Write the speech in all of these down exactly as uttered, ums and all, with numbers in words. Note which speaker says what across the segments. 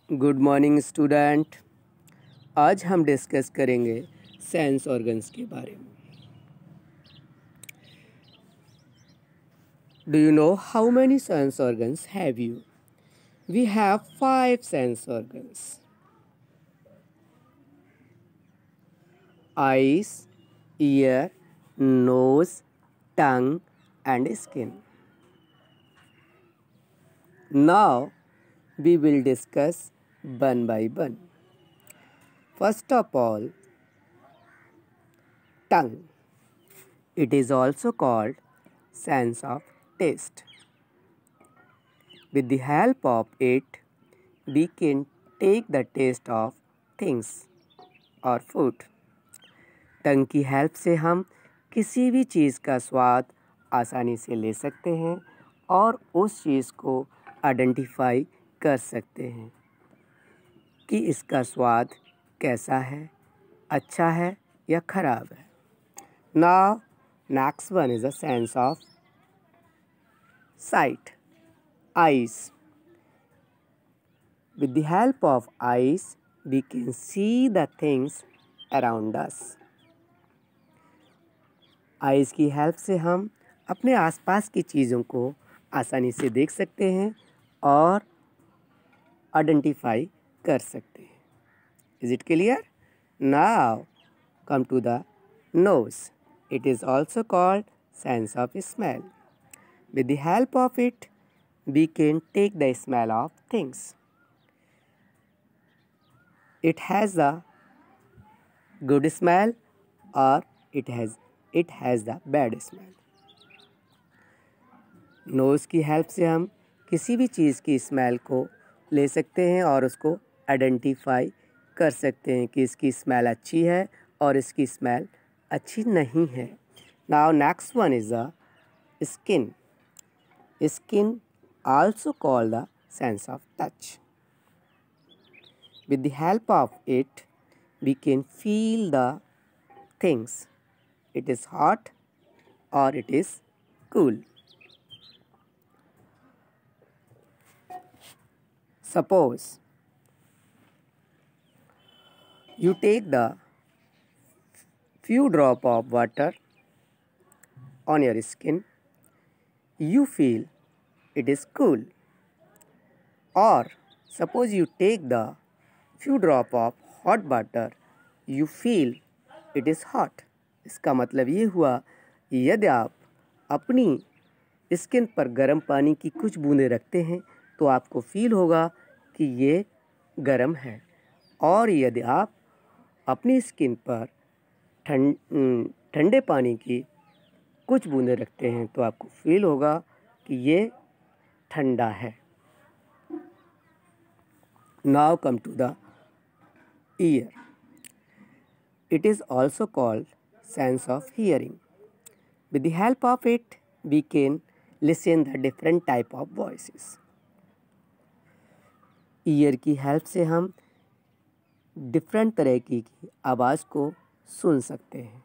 Speaker 1: Good morning student. आज हम discuss करेंगे सेंस ऑर्गन्स के बारे में। Do you know how many sense organs have you? We have five sense organs: eyes, ear, nose, tongue and skin. Now we will discuss one by one. First of all, tongue. It is also called sense of taste. With the help of it, we can take the taste of things or food. Tongue की help से हम किसी भी चीज़ का स्वाद आसानी से ले सकते हैं और उस चीज़ को आइडेंटिफाई कर सकते हैं कि इसका स्वाद कैसा है, अच्छा है या ख़राब है। Now next one is a sense of sight, eyes. With the help of eyes, we can see the things around us. Eyes की हेल्प से हम अपने आसपास की चीज़ों को आसानी से देख सकते हैं और आइडेंटिफाई कर सकते हैं। Is it clear? Now come to the nose. It is also called sense of smell. With the help of it we can take the smell of things. It has the good smell और it has it has the bad smell. Nose की help से हम किसी भी चीज़ की smell को ले सकते हैं और उसको आइडेंटिफाई कर सकते हैं कि इसकी स्मेल अच्छी है और इसकी स्मेल अच्छी नहीं है. Now next one is the skin. Skin also called the sense of touch. With the help of it we can feel the things. It is hot or it is cool. Suppose you take the few drop of water on your skin, you feel it is cool. Or suppose you take the few drop of hot water, you feel it is hot. इसका मतलब ये हुआ यदि आप अपनी skin पर गर्म पानी की कुछ बूंदें रखते हैं तो आपको फील होगा कि ये गर्म है, और यदि आप अपनी स्किन पर ठंड ठंडे पानी की कुछ बूंदें रखते हैं तो आपको फील होगा कि ये ठंडा है. Now come to the ear. It is also called sense of hearing. With the help of it, we can listen the different type of voices. Ear की हेल्प से हम डिफरेंट तरह की आवाज़ को सुन सकते हैं.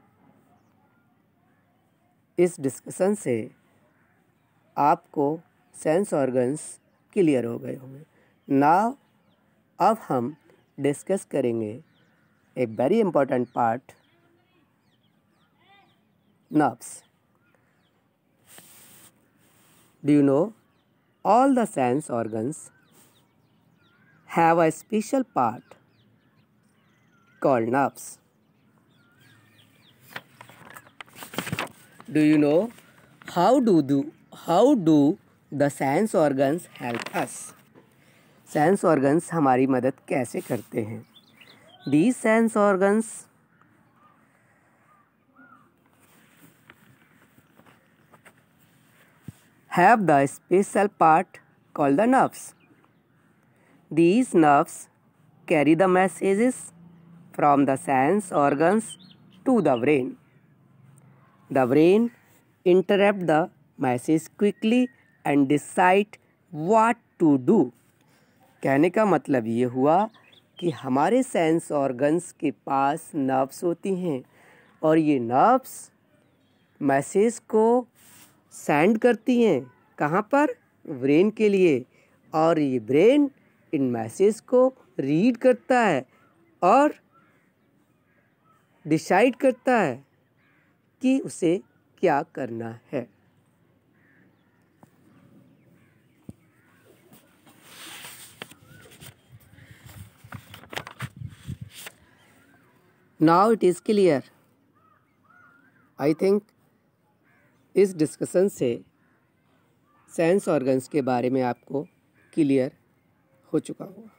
Speaker 1: इस डिस्कशन से आपको सेंस ऑर्गन्स क्लियर हो गए होंगे. नाउ अब हम डिस्कस करेंगे a very important part, nerves. Do you know all the sense organs have a special part called nerves? Do you know how do do how do the sense organs help us? Sense organs हमारी मदद कैसे करते हैं? These sense organs have the special part called the nerves. These nerves carry the messages from the sense organs to the brain. The brain interpret the message quickly and decide what to do. कहने का मतलब ये हुआ कि हमारे sense organs के पास nerves होती हैं और ये नर्व्स मैसेज को सेंड करती हैं कहाँ पर? ब्रेन के लिए, और ये ब्रेन इन मैसेज को रीड करता है और डिसाइड करता है कि उसे क्या करना है। Now it is clear. I think इस डिस्कशन से सेंस ऑर्गन्स के बारे में आपको क्लियर हो चुका होगा।